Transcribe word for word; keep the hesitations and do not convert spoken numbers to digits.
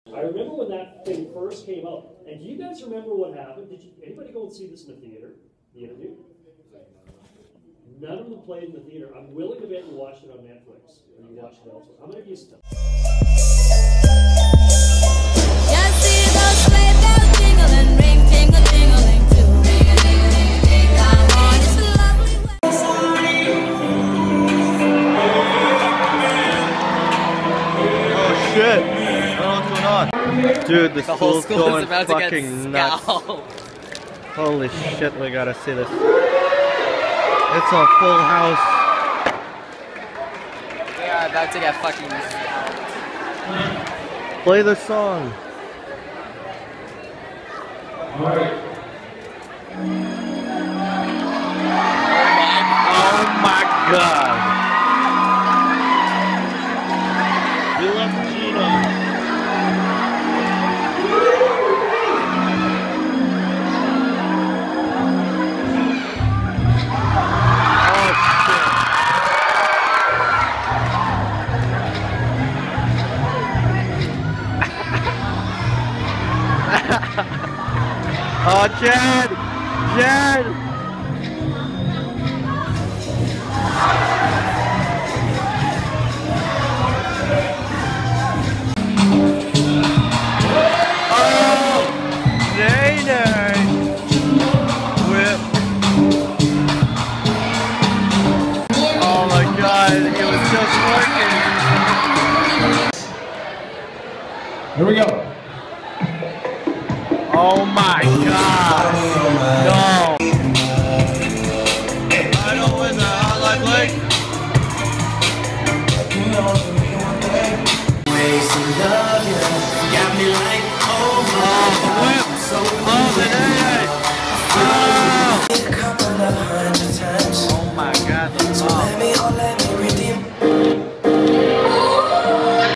I remember when that thing first came out. And do you guys remember what happened? Did you, anybody go and see this in the theater? The interview? None of them played in the theater. I'm willing to bet you watched it on Netflix. Or you watched it elsewhere. How many of you still? Shit! I don't know what's going on. Dude, the, the school's school going about fucking to get nuts. scalped. Holy shit, we gotta see this. It's a full house. We are about to get fucking scalped. Play the song. Oh my god. We love Gino. Oh, Jed! Jed! Oh! Nay-nay! Whip. Oh my god, it was just working! Here we go. Oh my god! No! I don't win the highlight leg. Got me like, oh my, Oh, whip! Oh, the day! Oh! couple of hundred.